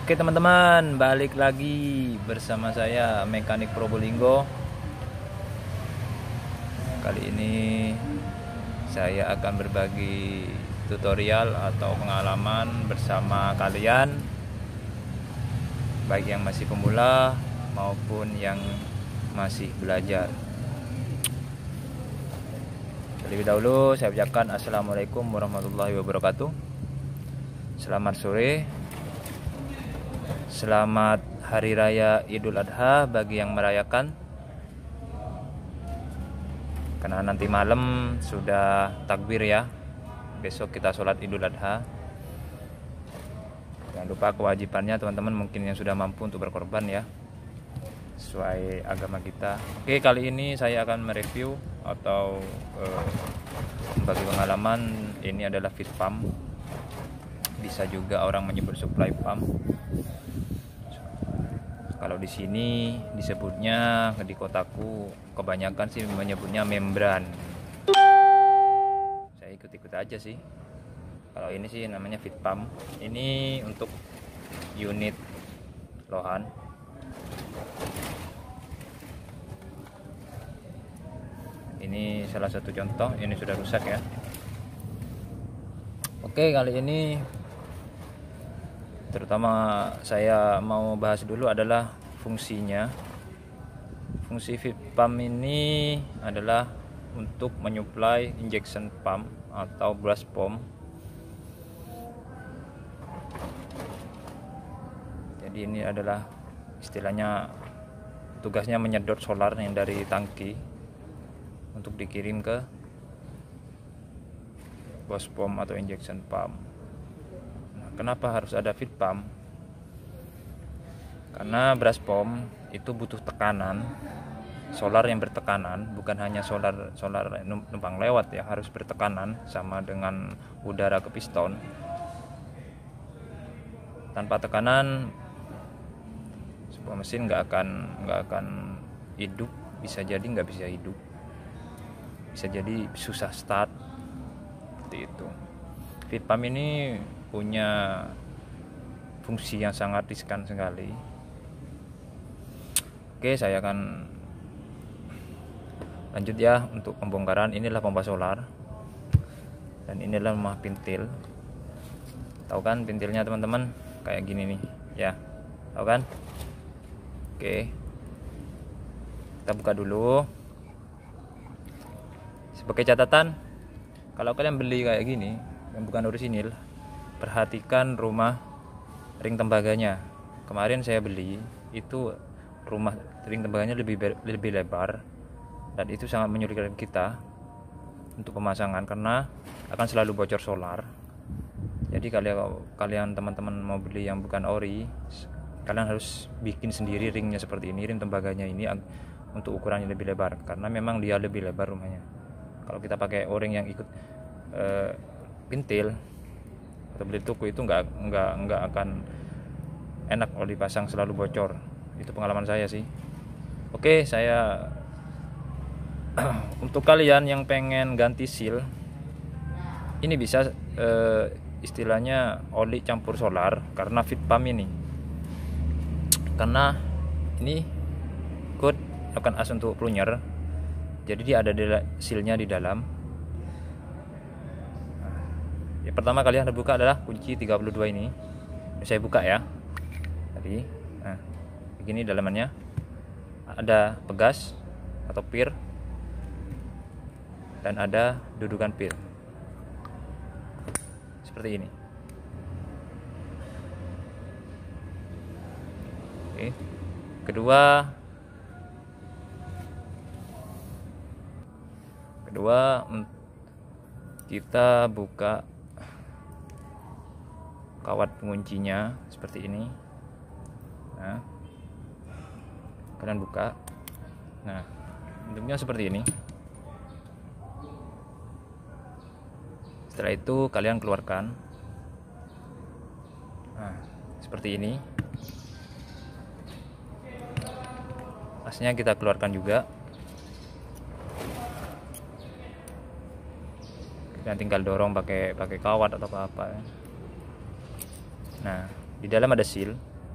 Oke teman-teman, balik lagi bersama saya Mekanik Probolinggo. Kali ini saya akan berbagi tutorial atau pengalaman bersama kalian, baik yang masih pemula maupun yang masih belajar. Terlebih dahulu saya ucapkan Assalamualaikum warahmatullahi wabarakatuh. Selamat sore. Selamat Hari Raya Idul Adha bagi yang merayakan. Karena nanti malam sudah takbir ya. Besok kita sholat Idul Adha. Jangan lupa kewajibannya teman-teman, mungkin yang sudah mampu untuk berkorban ya, sesuai agama kita. Oke, kali ini saya akan mereview atau membagi pengalaman. Ini adalah fit pump. Bisa juga orang menyebut supply pump. Kalau di sini disebutnya, di kotaku kebanyakan sih menyebutnya membran. Saya ikut-ikut aja sih. Kalau ini sih namanya fit pump. Ini untuk unit lohan. Ini salah satu contoh. Ini sudah rusak ya. Oke, kali ini terutama saya mau bahas dulu adalah fungsinya. Fungsi fit pump ini adalah untuk menyuplai injection pump atau brush pump. Jadi ini adalah istilahnya tugasnya menyedot solar yang dari tangki untuk dikirim ke brush pump atau injection pump. Kenapa harus ada fit pump? Karena brush pump itu butuh tekanan solar yang bertekanan, bukan hanya solar numpang lewat ya, harus bertekanan sama dengan udara ke piston. Tanpa tekanan sebuah mesin nggak akan hidup, bisa jadi nggak bisa hidup, bisa jadi susah start seperti itu. Fit pump ini punya fungsi yang sangat riskan sekali. Oke, saya akan lanjut ya untuk pembongkaran. Inilah pompa solar dan inilah rumah pintil. Tahu kan pintilnya teman-teman? Kayak gini nih ya, tahu kan? Oke, kita buka dulu. Sebagai catatan, kalau kalian beli kayak gini yang bukan orisinil, perhatikan rumah ring tembaganya. Kemarin saya beli itu rumah ring tembaganya lebih lebar, dan itu sangat menyulitkan kita untuk pemasangan karena akan selalu bocor solar. Jadi kalau kalian teman-teman mau beli yang bukan ori, kalian harus bikin sendiri ringnya seperti ini, ring tembaganya ini untuk ukurannya lebih lebar karena memang dia lebih lebar rumahnya. Kalau kita pakai o-ring yang ikut pintil atau beli tuku itu nggak akan enak kalau dipasang selalu bocor. Itu pengalaman saya sih. Oke, saya untuk kalian yang pengen ganti seal, ini bisa istilahnya oli campur solar karena fit pump ini, karena ini code akan as untuk plunyer, jadi dia ada sealnya di dalam. Pertama kalian harus buka adalah kunci 32 ini. Saya buka ya tadi. Nah, begini dalamannya. Ada pegas atau pir dan ada dudukan pir seperti ini. Oke. Kedua kita buka kawat penguncinya seperti ini. Nah, kalian buka. Nah, bentuknya seperti ini. Setelah itu kalian keluarkan. Nah, seperti ini. Asnya kita keluarkan juga. Kalian tinggal dorong pakai kawat atau apa. Nah, di dalam ada seal.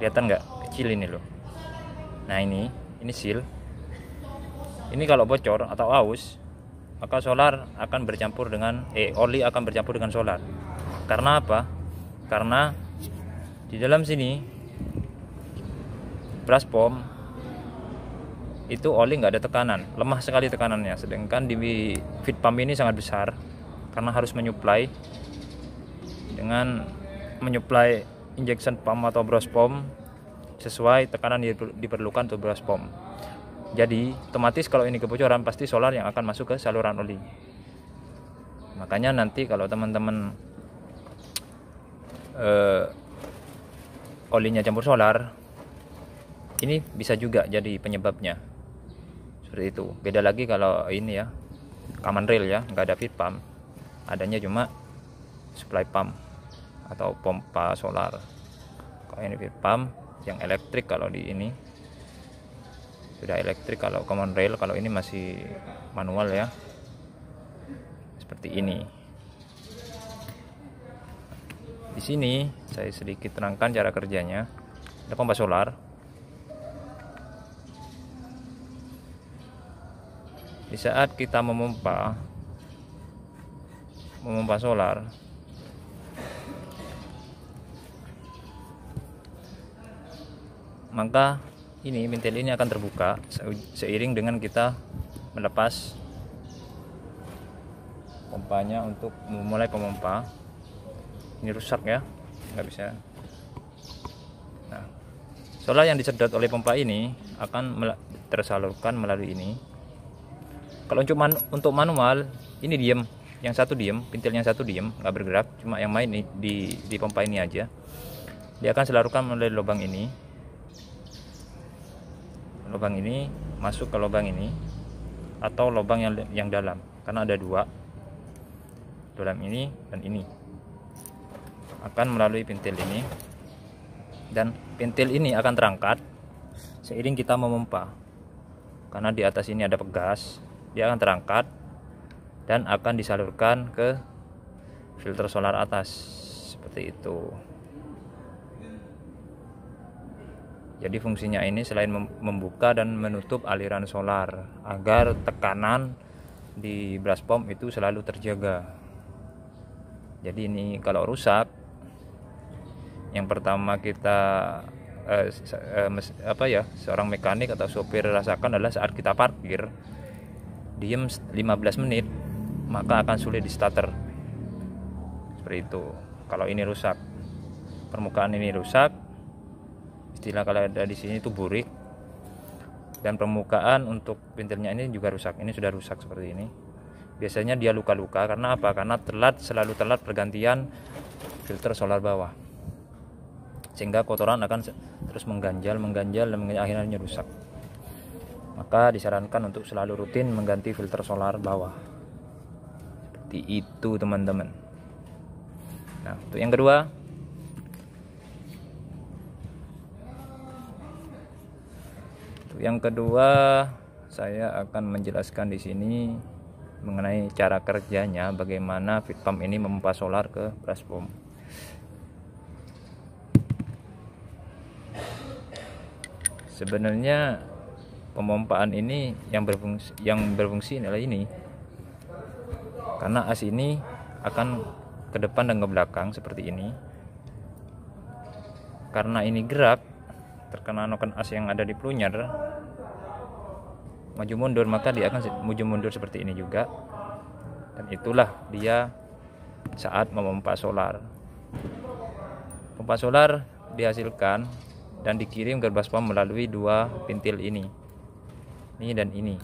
Kelihatan nggak? Kecil ini loh. Nah ini seal. Ini kalau bocor atau aus, maka solar akan bercampur dengan oli akan bercampur dengan solar. Karena apa? Karena di dalam sini brush pump itu oli nggak ada tekanan, lemah sekali tekanannya. Sedangkan di feed pump ini sangat besar karena harus menyuplai dengan menyuplai injection pump atau brush pump sesuai tekanan yang diperlukan untuk brush pump. Jadi otomatis kalau ini kebocoran pasti solar yang akan masuk ke saluran oli. Makanya nanti kalau teman-teman olinya campur solar, ini bisa juga jadi penyebabnya. Seperti itu. Beda lagi kalau ini ya, common rail ya, nggak ada feed pump, adanya cuma supply pump atau pompa solar. Kalau ini feed pump yang elektrik, kalau di ini sudah elektrik. Kalau common rail, kalau ini masih manual ya, seperti ini. Di sini saya sedikit terangkan cara kerjanya. Ada pompa solar. Di saat kita memompa solar, maka ini pintel ini akan terbuka seiring dengan kita melepas pompanya untuk memulai pemompa. Ini rusak ya, nggak bisa. Nah, solar yang disedot oleh pompa ini akan tersalurkan melalui ini. Kalau untuk manual, ini diem, yang satu diem, pintelnya satu diem, nggak bergerak, cuma yang main di pompa ini aja. Dia akan salurkan melalui lubang ini. Lubang ini masuk ke lubang ini atau lubang yang dalam, karena ada dua, dalam ini dan ini. Akan melalui pintel ini, dan pintel ini akan terangkat seiring kita memompa. Karena di atas ini ada pegas, dia akan terangkat dan akan disalurkan ke filter solar atas, seperti itu. Jadi fungsinya ini selain membuka dan menutup aliran solar agar tekanan di brush pump itu selalu terjaga. Jadi ini kalau rusak, yang pertama kita seorang mekanik atau sopir rasakan adalah saat kita parkir diem 15 menit, maka akan sulit di starter. Seperti itu. Kalau ini rusak, permukaan ini rusak, istilah kalau ada di sini itu burik, dan permukaan untuk pintelnya ini juga rusak. Ini sudah rusak seperti ini. Biasanya dia luka-luka karena apa? Karena selalu telat pergantian filter solar bawah, sehingga kotoran akan terus mengganjal dan akhirnya rusak. Maka disarankan untuk selalu rutin mengganti filter solar bawah. Seperti itu teman-teman. Nah, untuk yang kedua, saya akan menjelaskan di sini mengenai cara kerjanya, bagaimana feed pump ini memompa solar ke brush pump. Sebenarnya pemompaan ini yang berfungsi adalah ini, karena as ini akan ke depan dan ke belakang seperti ini. Karena ini gerak, terkena noken as yang ada di plunger, maju mundur, maka dia akan maju mundur seperti ini juga. Dan itulah dia saat memompa solar. Pompa solar dihasilkan dan dikirim ke brush pump melalui dua pintil ini dan ini.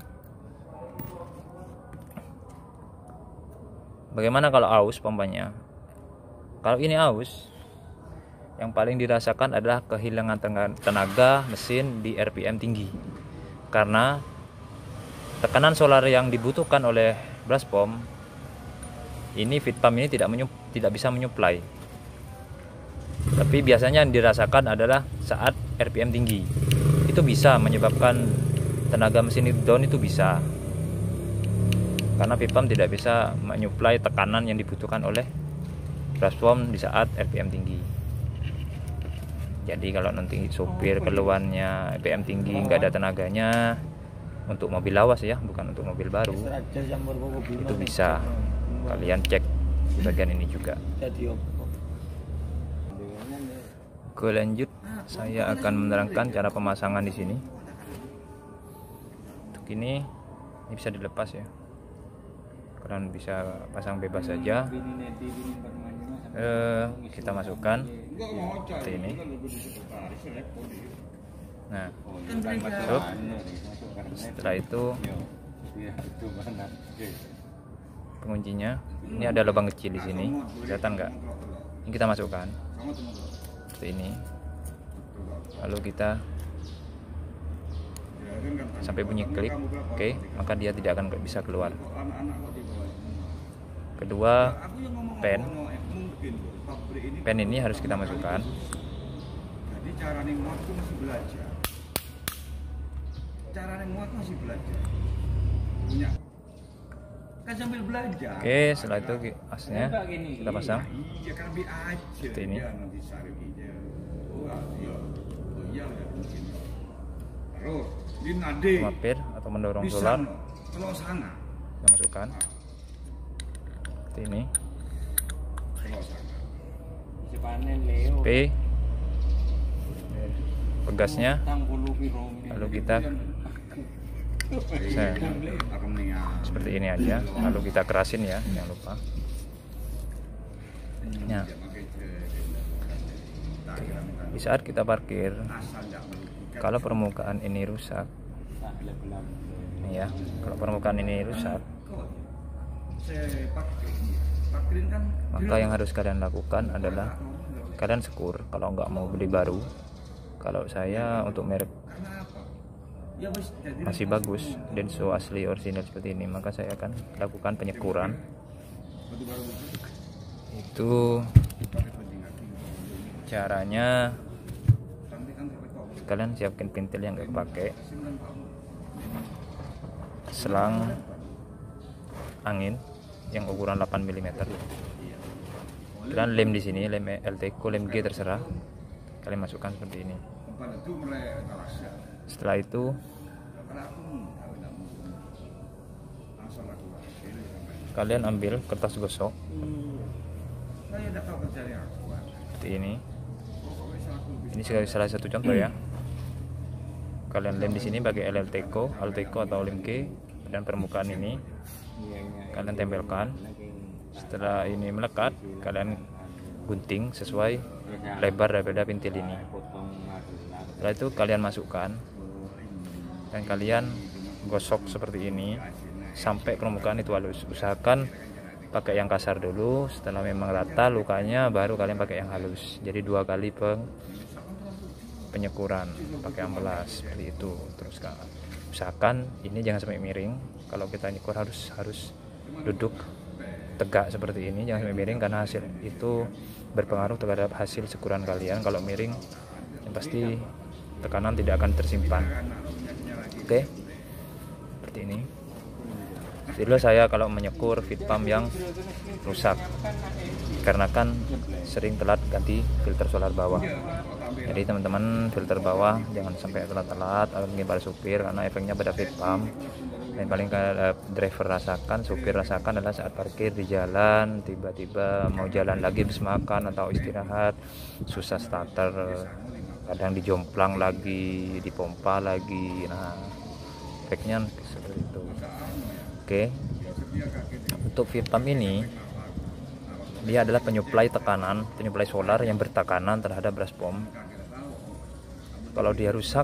Bagaimana kalau aus pompanya? Kalau ini aus, yang paling dirasakan adalah kehilangan tenaga mesin di RPM tinggi, karena tekanan solar yang dibutuhkan oleh brush pump ini, feed pump ini tidak bisa menyuplai. Tapi biasanya yang dirasakan adalah saat RPM tinggi. Itu bisa menyebabkan tenaga mesin itu down, itu bisa. Karena feed pump tidak bisa menyuplai tekanan yang dibutuhkan oleh brush pump di saat RPM tinggi. Jadi kalau nanti sopir keluarnya EPM tinggi nggak ada tenaganya, untuk mobil lawas ya, bukan untuk mobil baru, itu bisa kalian cek di bagian ini juga. Oke, lanjut, saya akan menerangkan cara pemasangan di sini. Untuk ini bisa dilepas ya, kalian bisa pasang bebas saja. Kita masukkan seperti ini. Nah, masuk. Setelah itu penguncinya, ini ada lubang kecil di sini, kelihatan nggak? Ini kita masukkan seperti ini. Lalu kita sampai bunyi klik, oke, maka dia tidak akan bisa keluar. Kedua, pen ini harus kita masukkan. Jadi cara muat itu masih belajar. Cara muat masih belajar. Punya. Kan sambil belajar. Oke, setelah itu asnya kita pasang. Iya, kan lebih aja. Seperti ini. Terus, di nade. Mapir atau mendorong solar. Kalau sana. Kita masukkan. Seperti ini. P, pegasnya, lalu kita seperti ini aja, lalu kita kerasin ya, jangan lupa. Nah, di saat kita parkir, kalau permukaan ini rusak, ya, kalau permukaan ini rusak, maka yang harus kalian lakukan adalah kalian sekur kalau nggak mau beli baru. Kalau saya untuk merek masih bagus, Denso asli original seperti ini, maka saya akan lakukan penyekuran. Itu caranya. Kalian siapkan pintil yang nggak pakai, selang angin yang ukuran 8 mm. Dan lem di sini, lem LTECO, lem G terserah. Kalian masukkan seperti ini. Setelah itu kalian ambil kertas gosok seperti ini. Ini salah satu contoh ya. Kalian lem di sini pakai LTECO atau lem G, dan permukaan ini kalian tempelkan. Setelah ini melekat, kalian gunting sesuai lebar daripada pintil ini. Setelah itu kalian masukkan dan kalian gosok seperti ini sampai permukaan itu halus. Usahakan pakai yang kasar dulu, setelah memang rata lukanya baru kalian pakai yang halus. Jadi 2 kali penyekuran pakai amplas seperti itu. Terus usahakan ini jangan sampai miring. Kalau kita nyekur harus duduk tegak seperti ini, jangan sampai miring, karena hasil itu berpengaruh terhadap hasil sekuran kalian. Kalau miring yang pasti tekanan tidak akan tersimpan. Oke, seperti ini. Jadi saya kalau menyekur feed pump yang rusak, karena kan sering telat ganti filter solar bawah. Jadi teman-teman, filter bawah jangan sampai telat-telat atau mungkin pada supir, karena efeknya pada feed pump. Yang paling driver rasakan, supir rasakan adalah saat parkir di jalan, tiba-tiba mau jalan lagi habis makan atau istirahat, susah starter, kadang dijomplang lagi, dipompa lagi. Nah, efeknya seperti itu. Oke, untuk feed pump ini dia adalah penyuplai solar yang bertekanan terhadap brush pump. Kalau dia rusak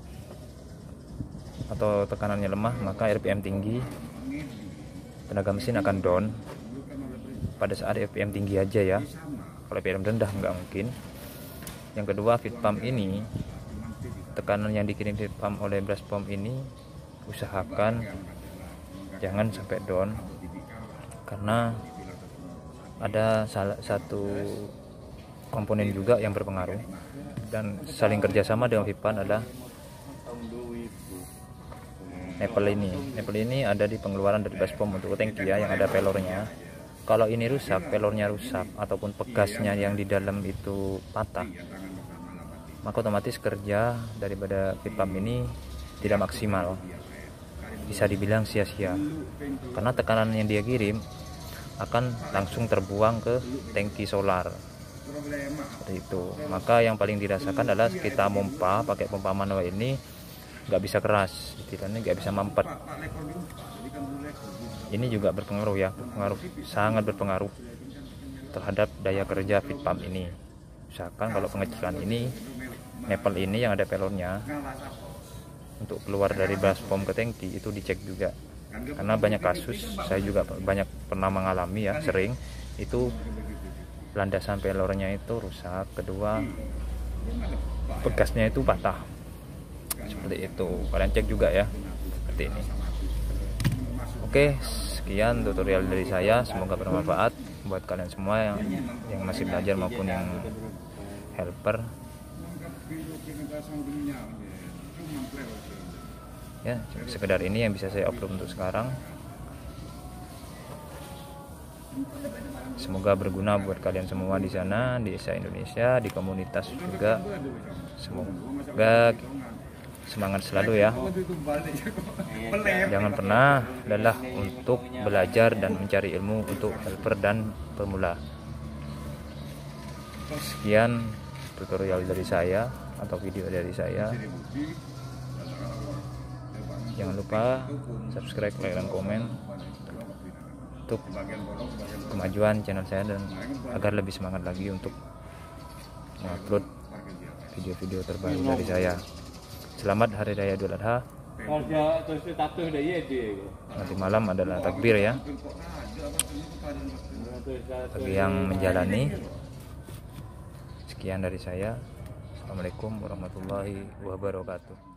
atau tekanannya lemah, maka RPM tinggi, tenaga mesin akan down. Pada saat RPM tinggi aja ya, kalau RPM rendah nggak mungkin. Yang kedua, feed pump ini, tekanan yang dikirim feed pump oleh brush pump ini usahakan jangan sampai down, karena ada salah satu komponen juga yang berpengaruh dan saling kerjasama dengan feed pump adalah Nipple ini ada di pengeluaran dari brush pump untuk tangki ya, yang ada pelornya. Kalau ini rusak, pelornya rusak ataupun pegasnya yang di dalam itu patah, maka otomatis kerja daripada pit pump ini tidak maksimal, bisa dibilang sia-sia, karena tekanan yang dia kirim akan langsung terbuang ke tangki solar seperti itu. Maka yang paling dirasakan adalah kita pompa pakai pompa manual ini nggak bisa keras, istilahnya nggak bisa mampet. Ini juga berpengaruh ya, sangat berpengaruh terhadap daya kerja pit pump ini. Misalkan kalau pengecilan ini, nepel ini yang ada pelonnya, untuk keluar dari baskom ke tangki itu dicek juga, karena banyak kasus, saya juga banyak pernah mengalami ya, sering itu landasan pelornya itu rusak, kedua pegasnya itu patah seperti itu. Kalian cek juga ya seperti ini. Oke, sekian tutorial dari saya, semoga bermanfaat buat kalian semua yang masih belajar maupun yang helper ya. Sekedar ini yang bisa saya upload untuk sekarang, semoga berguna buat kalian semua di sana, di Indonesia, di komunitas juga. Semoga semangat selalu ya, jangan pernah lelah untuk belajar dan mencari ilmu untuk helper dan pemula. Sekian tutorial dari saya atau video dari saya. Jangan lupa subscribe, like, dan komen untuk kemajuan channel saya dan agar lebih semangat lagi untuk mengupload video-video terbaru dari saya. Selamat Hari Raya Idul Adha. Nanti malam adalah takbir ya, bagi yang menjalani. Sekian dari saya. Assalamualaikum warahmatullahi wabarakatuh.